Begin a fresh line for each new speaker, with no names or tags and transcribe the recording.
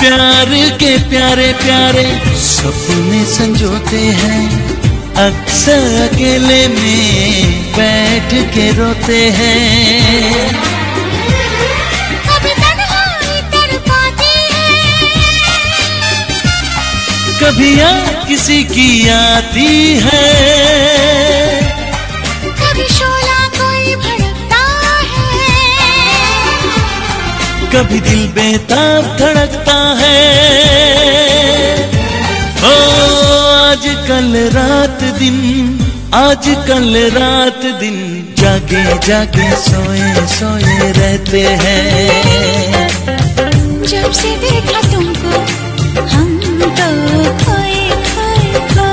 प्यार के प्यारे प्यारे सपने संजोते हैं, अक्सर अकेले में बैठ के रोते हैं।
कभी तन्हाई तड़पाती है,
कभी याद किसी की आती है,
कभी शोला कोई भड़कता है,
कभी दिल बेताब धड़कता है। ओ आजकल रात दिन, आजकल रात दिन जागे जागे सोए सोए रहते हैं।
जब से देखा तुमको हम तो खोए खोए खोए